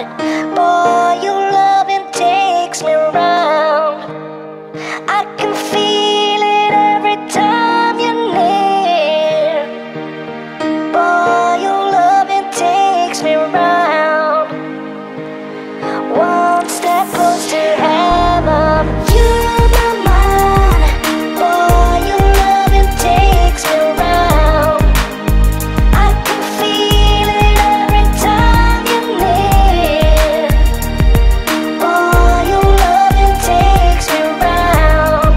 Boy, your loving takes me around. I can feel it every time you're near. Boy, your loving takes me around. One step close to heaven. You're my mind. Boy, your loving takes me around. I can feel it every time you're near. Boy, your loving takes me around.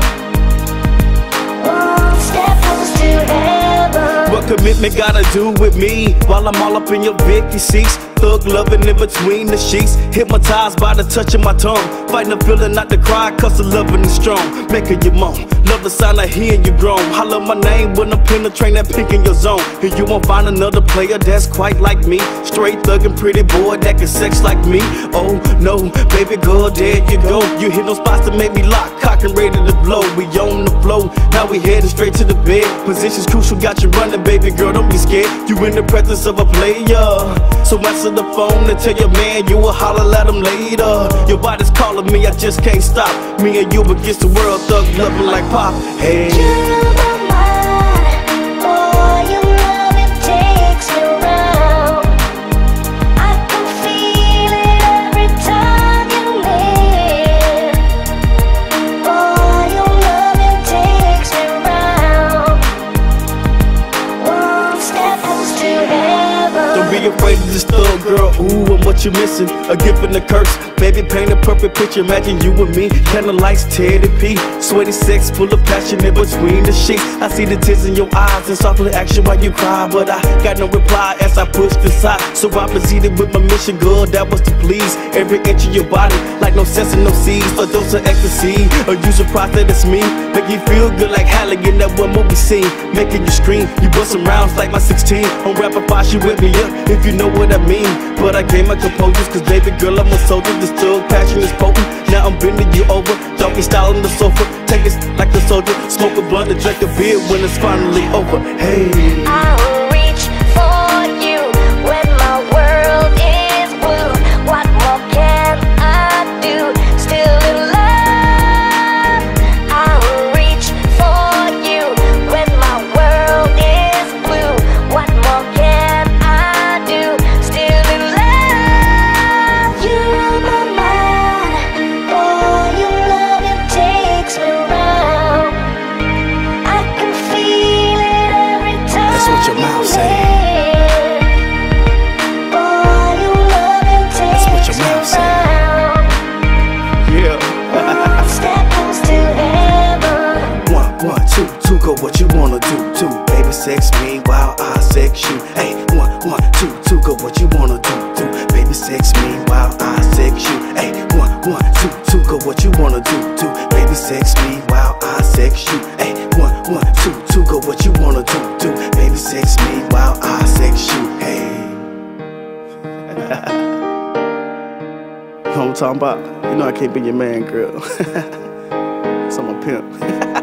One step close to heaven. What commitment gotta do with me while I'm all up in your Vicky seats? Thug loving in between the sheets, hypnotized by the touch of my tongue. Fighting the feeling, not the cry, cause the loving is strong. Making you moan, love the sound of hearing you groan. Holler my name when I'm penetrating that pink in your zone. And you won't find another player that's quite like me. Straight thuggin' pretty boy that can sex like me. Oh no, baby girl, there you go. You hit those spots to make me lock, cock and ready to blow. We on the flow, now we headed straight to the bed. Position's crucial, got you running, baby girl, don't be scared. You in the presence of a player, so answer the phone and tell your man you will holler at him later. Your body's calling me, I just can't stop. Me and you against the world, thug loving like pop. Hey. You're my mind. Boy, your loving takes me around. I can feel it every time you're near. Boy, your loving takes me around. One step close to heaven. Don't be afraid of this thug, girl. Ooh, and what you missing? A gift and a curse. Baby, paint a perfect picture. Imagine you and me. Candlelights, Teddy P. Sweaty sex, full of passion in between the sheets. I see the tears in your eyes and softly ask you why you cry, but I got no reply as I pushed aside. So I proceeded with my mission, girl. That was to please every inch of your body, like no sense in no seeds. A dose of ecstasy, or you surprised that it's me. Make you feel good like Halle in that one movie scene, making you scream. You bustin' rounds like my 16. On rapid fire, she whip me up, if you know what I mean. But I gained my composure, cause baby girl, I'm a soldier. This thug passion is potent. Now I'm bending you over, doggy style on the sofa. Take it like a soldier, smoke a blunt and drink a beer when it's finally over. Hey, I'll reach for you when my world is blue. What more can I do? Still in love. I'll reach for you when my world is blue. What more can I do? Still in love. You're my mind. Boy, your loving takes me around. I can feel it every time. That's what your mouth say. Boy, your loving takes what your mouth say. me around. yeah. One step close to heaven. One, two, go what you wanna do, baby sex me while I sex you. Hey, one, two, go what you wanna do, baby sex me while I sex you. Hey, one, two, go what you wanna do, baby sex me while I sex you. Hey, one, two, go what you wanna do, baby sex me while I sex you. Hey. You know what I'm talking about? You know I can't be your man, girl. So I'm a pimp.